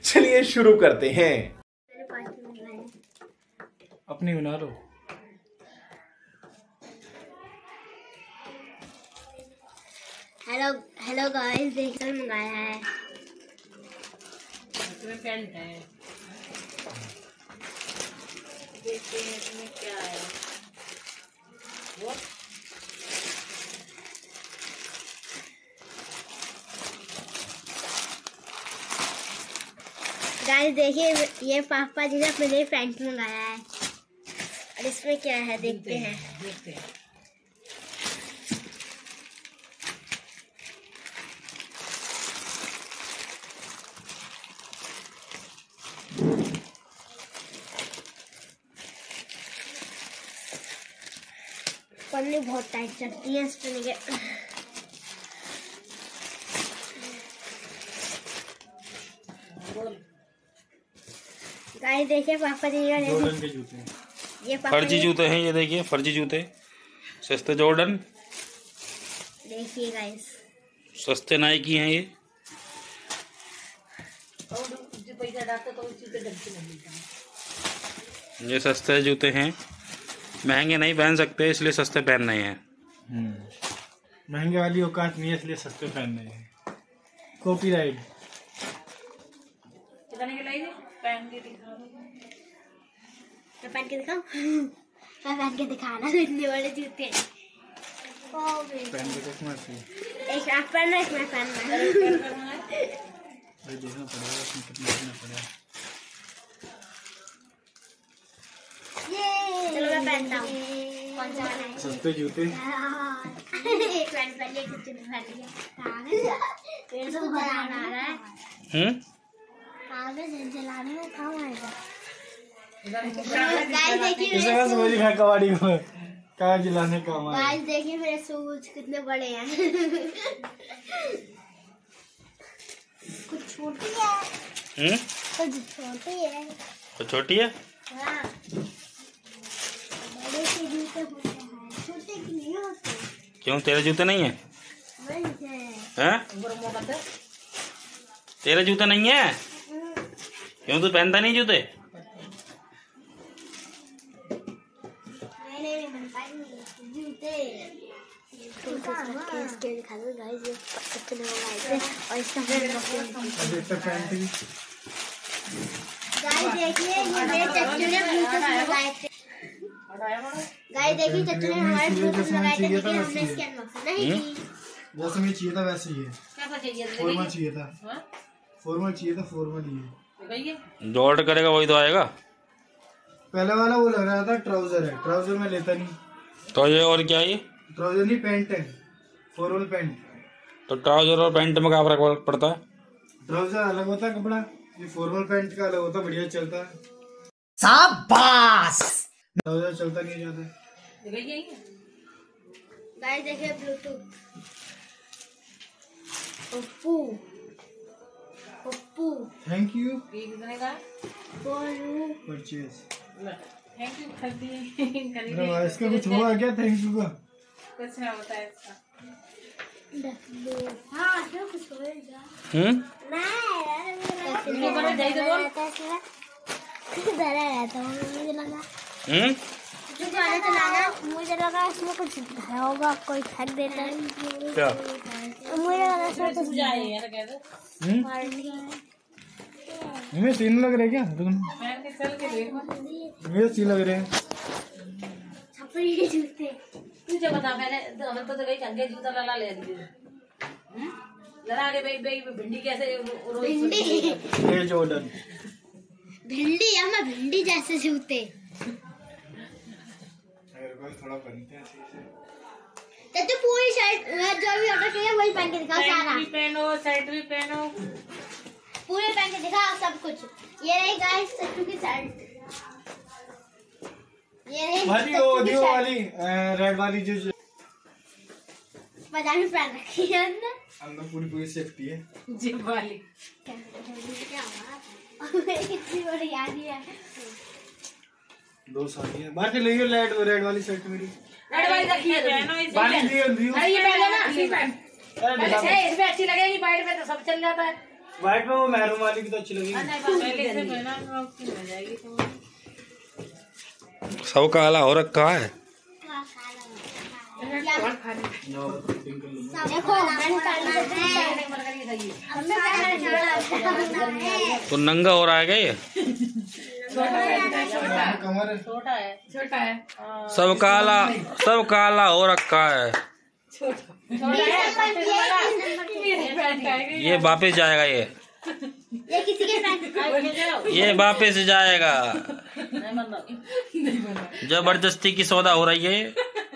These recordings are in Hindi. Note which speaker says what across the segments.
Speaker 1: चलिए शुरू करते हैं।
Speaker 2: अपनी बना लो।
Speaker 3: हेलो हेलो गाइस, देखकर मंगाया है।
Speaker 4: इसमें पेंट है, देखते हैं इसमें क्या है। वो
Speaker 3: गाइस देखिए, ये पापा जी ने अपने लिए पैंट मंगाया है और इसमें क्या है देखते हैं। पन्नी बहुत टाइट चलती है इस पन्नी के। गाइस देखिए, पापा जी का
Speaker 2: जॉर्डन के जूते हैं।
Speaker 3: ये
Speaker 2: फर्जी जूते हैं, ये देखिए फर्जी जूते, सस्ते जॉर्डन।
Speaker 3: देखिए गाइस,
Speaker 2: सस्ते नाइकी हैं ये।
Speaker 4: जो पैसा डालते तो उसी पे डलते नहीं।
Speaker 2: ये सस्ते जूते हैं, महंगे नहीं पहन सकते इसलिए सस्ते पहन रहे हैं।
Speaker 5: महंगे वाली औकात नहीं है इसलिए सस्ते पहन रहे हैं। कॉपीराइट।
Speaker 4: कितने के लाइए? पहन के दिखा दो।
Speaker 3: मैं पहन के दिखाऊं? मैं पहन के दिखाना, इतने बड़े जूते।
Speaker 5: पहन के देखना चाहिए।
Speaker 3: एक आप पहनना, एक मैं पहनना।
Speaker 5: भाई देखना पड़ेगा इसमें कितना देखना पड़ेगा।
Speaker 3: चलो मैं पहनता हूँ। कौन सा वाला है?
Speaker 5: सस्ते जूते।
Speaker 3: एक पैंट पहन लिया, एक जूते पहन लिया। मेरे से बनाना आ रहा है। आगे से जलाने में काम आएगा। गाइस देखिए,
Speaker 5: इसे बस वही है कबाड़ी को कहाँ जिलाने का हमारा।
Speaker 3: गाइस देखिए मेरे शूज कितने बड़े हैं। कुछ छोटी है, कुछ छोटी है।
Speaker 2: तो छोटी है।
Speaker 3: हाँ, बड़े के जूते होते हैं, छोटे के नहीं होते।
Speaker 2: क्यों तेरे जूते नहीं है?
Speaker 3: वही है।
Speaker 2: हैं? तेरे जूते नहीं है? क्यों तू पहनता नहीं जूते?
Speaker 3: नहीं बन पाएंगे जूते। इसके दिखा दो गाइस, ये सबसे मंगाए थे और इसका
Speaker 5: पैंट भी।
Speaker 3: गाइस देखिए, ये मेरे चच्चू ने ब्लूटूथ लगाए थे। गाइस देखिए, चच्चू ने हमारे ब्लूटूथ लगाए थे, लेकिन हमने इसकी अनबॉक्सिंग नहीं की।
Speaker 5: जैसे मुझे चाहिए था वैसे ही है।
Speaker 4: क्या चाहिए?
Speaker 5: फॉर्मल चाहिए था। फॉर्मल चाहिए था, फॉर्मल ही है।
Speaker 2: जो ऑर्डर करेगा वही तो आएगा।
Speaker 5: पहले वाला वो लग रहा था ट्राउजर है, ट्राउजर में लेता नहीं।
Speaker 2: तो ये और क्या है ये?
Speaker 5: ट्राउजर नहीं, पैंट है, फॉर्मल पैंट।
Speaker 2: तो ट्राउजर और पैंट में क्या फर्क पड़ता है?
Speaker 5: ट्राउजर अलग होता है कपड़ा, ये फॉर्मल पैंट का अलग होता है, बढ़िया चलता है।
Speaker 1: शाबाश।
Speaker 5: ट्राउजर चलता नहीं ज्यादा।
Speaker 3: गाइस देखिए, ब्लूटूथ ओप्पो
Speaker 5: थैंक यू
Speaker 4: कितने का?
Speaker 3: For you.
Speaker 5: Purchase.
Speaker 4: Thank you कर दिए।
Speaker 5: इसका कुछ हुआ क्या थैंक यू का?
Speaker 4: कुछ ना होता है इसका।
Speaker 3: हाँ, इसमें कुछ होएगा। मुझे लगा इसमें कुछ धरा होगा, कोई फेंक देता है।
Speaker 2: क्या?
Speaker 3: मुझे लगा इसमें कुछ
Speaker 5: हमें सीन लग रहे क्या
Speaker 4: पहन के चल के देखो।
Speaker 5: मेरे सीन लग रहे हैं।
Speaker 3: छपरी जूते।
Speaker 4: तुझे बता, मैंने हमें तो कहीं चंगे जूता लला ले दिए। लड़ा के भिंडी कैसे
Speaker 3: भिंडी
Speaker 5: एयर जॉर्डन।
Speaker 3: भिंडी या मैं भिंडी जैसे जूते।
Speaker 5: थोड़ा बनते हैं
Speaker 3: तो पूरी शर्ट जो भी ऑर्डर किया वही पहन के दिखाओ। सारा
Speaker 4: भी पहनो, शर्ट भी पहनो,
Speaker 3: पूरे पहन के दिखाओ सब कुछ। ये रही गाइस सच्चू की शर्ट, ये रही
Speaker 5: वाली वो वाली रेड वाली जो
Speaker 3: पजामी पहन रखी है
Speaker 5: अंदर पूरी सेफ्टी है।
Speaker 4: जिप वाली।
Speaker 3: क्या हुआ? इतनी बड़ी याद है।
Speaker 5: 2 साल है बाहर ले लियो। रेड वाली शर्ट मेरी।
Speaker 4: रेड वाली रखी है, पहनो इसे।
Speaker 5: बाली लियो।
Speaker 4: अरे ये पहन लेना, इसी पहन।
Speaker 5: अरे
Speaker 4: इसमें अच्छी लगेगी, बाइट में तो सब चल जाता है।
Speaker 5: व्हाइट में वो मैरून वाली की तो अच्छी लगेगी।
Speaker 4: पहले से पहना हो जाएगी तो
Speaker 2: सब काला हो रखा है।
Speaker 3: देखो
Speaker 2: तो नंगा हो रहा है क्या ये?
Speaker 5: कमर
Speaker 4: छोटा है
Speaker 2: सब काला हो रखा है। ये वापस जाएगा
Speaker 3: ये किसी के पैंट
Speaker 2: ये वापस जाएगा। जबरदस्ती की सौदा हो रही है।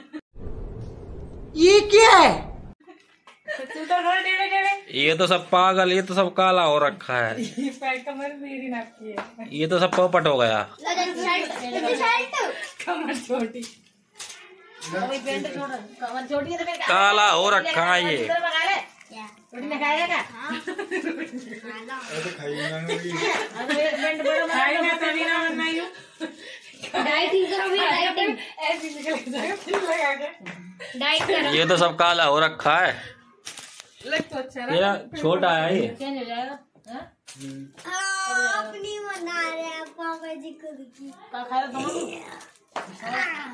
Speaker 1: ये क्या है?
Speaker 2: ये तो सब पागल, ये तो सब काला हो रखा है। ये तो सब पोपट हो गया।
Speaker 4: कमर छोटी पेंट छोटा कमर छोटी है तो फिर
Speaker 2: काला हो रखा है ये।
Speaker 4: रोटी में खाएगा
Speaker 5: ऐसे खाइए
Speaker 4: पेंट बड़ा खाएगा तभी ना बनाइयो
Speaker 3: डाइटिंग करो भी डाइटिंग
Speaker 4: ऐसी निकल जाएगा फिर लगा के
Speaker 3: डाइट करो।
Speaker 2: ये तो सब काला हो रखा है।
Speaker 4: लग तो अच्छा
Speaker 2: ये छोटा है ये।
Speaker 4: चेंज हो जाएगा
Speaker 3: अपनी बना रहे हैं पापा जी को देखिए।
Speaker 4: का खाएगा तुम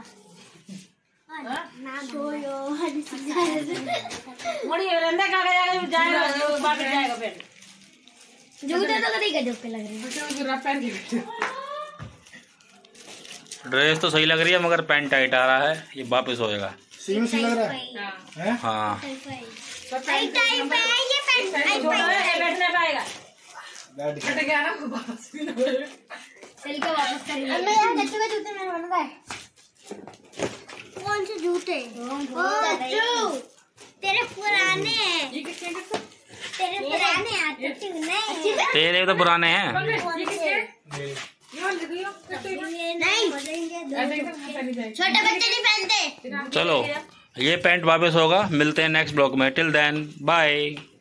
Speaker 3: ना छोड़ो
Speaker 4: मोड़ी रंदा का जाएगा वापस जाएगा फिर
Speaker 3: जूते तो कभी गजब के लग रहे हैं।
Speaker 2: ड्रेस तो सही लग रही है मगर पैंट टाइट आ रहा है। ये वापस होएगा।
Speaker 5: सेम सी लग रहा है हैं?
Speaker 2: हाँ
Speaker 3: टाइप है ये पैंट
Speaker 4: छोटा है बैठने पाएगा
Speaker 5: बैठ
Speaker 4: हट गया ना वापस भी ना बोलेगा
Speaker 3: चल के वापस करेंगे। अब मैं यहाँ जट्टू के जूते में बनवा है। कौन से जूते? तेरे पुराने हैं।
Speaker 4: ये किसके
Speaker 3: तेरे पुराने हैं जट्टू नहीं।
Speaker 2: तेरे तो पुराने हैं।
Speaker 4: ये किसके
Speaker 3: नहीं छोटे बच्चे नहीं पहनते।
Speaker 2: चलो ये पैंट वापस होगा। मिलते हैं नेक्स्ट ब्लॉग में। Till then bye.